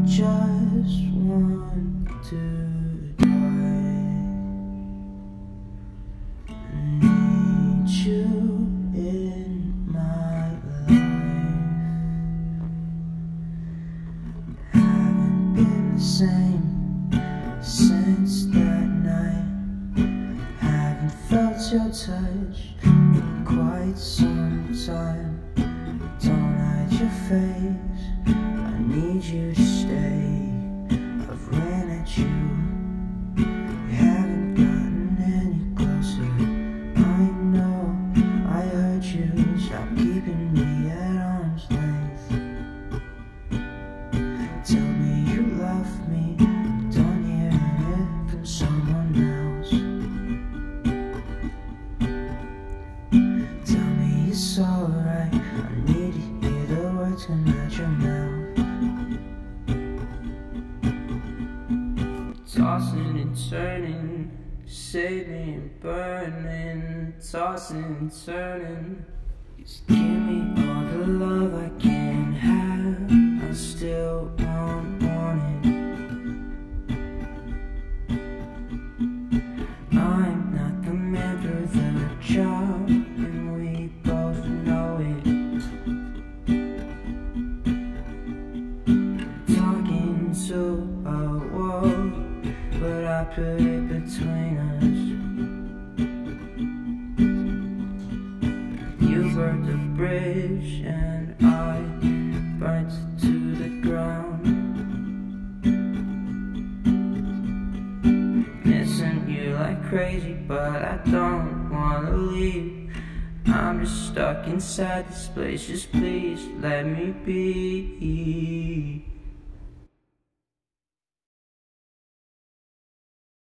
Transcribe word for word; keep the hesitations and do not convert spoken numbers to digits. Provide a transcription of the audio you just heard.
just want to die. I need you in my life. Haven't been the same since that night. Haven't felt your touch in quite some time. Don't hide your face, I need you to stay. I've ran at you, you haven't gotten any closer. I know I hurt you, stop keeping me at arm's length. Tell me you love me, don't hear it from someone else. Tell me it's alright, I need to hear the words come out your mouth. Tossing and turning, saving and burning. Tossing and turning. Just give me all the love I can have, I still won't want it. I'm not the man for the job, and we both know it. Talking to a wall, but I put it between us. You burnt the bridge and I burnt it to the ground. Missing you like crazy, but I don't wanna leave. I'm just stuck inside this place, just please let me be.